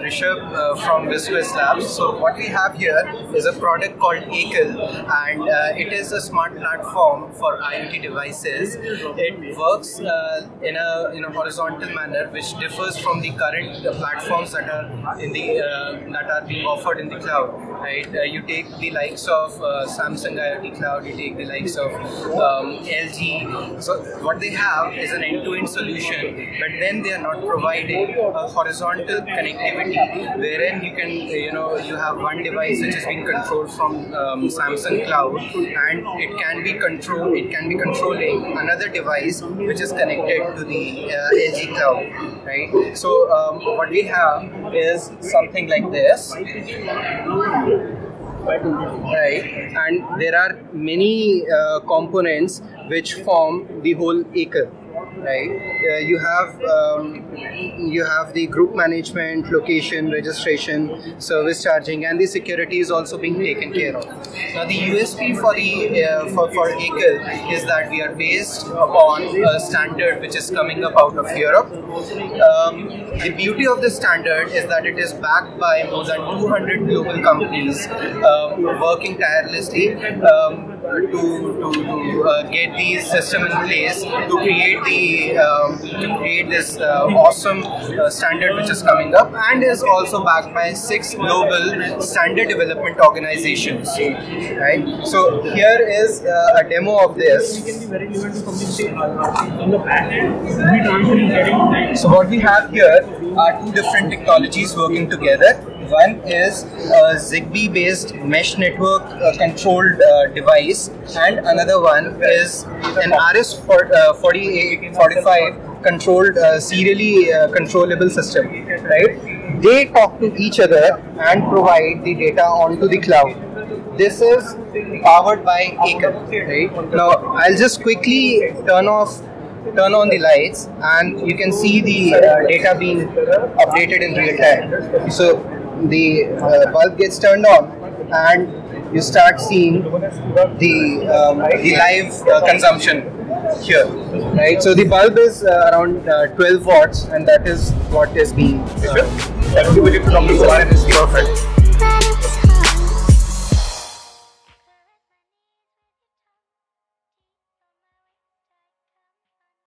Rishabh from Visquez Labs. So what we have here is a product called Akel, and it is a smart platform for IoT devices. It works in a horizontal manner, which differs from the current platforms that are in the that are being offered in the cloud. Right? You take the likes of Samsung IoT Cloud, you take the likes of LG. So what they have is an end-to-end solution, but then they are not providing a horizontal connectivity wherein you can, you have one device which is being controlled from Samsung Cloud, and it can be controlling another device which is connected to the LG Cloud, right? So what we have is something like this. Right, and there are many components which form the whole Akel. Right, you have the group management, location, registration, service charging, and the security is also being taken care of. Now, the USP for the for Akel is that we are based upon a standard which is coming up out of Europe. The beauty of this standard is that it is backed by more than 200 global companies working tirelessly to get these systems in place to create this awesome standard which is coming up, and is also backed by 6 global standard development organizations. Right. So here is a demo of this. So what we have here are 2 different technologies working together. One is a Zigbee based mesh network controlled device, and another one is an RS-485 controlled serially controllable system. Right? They talk to each other and provide the data onto the cloud. This is powered by Akel. Right? Now I'll just quickly turn on the lights, and you can see the data being updated in real time. So the bulb gets turned on, and you start seeing the live consumption here. Right. So the bulb is around 12 watts, and that is what is being. Perfect.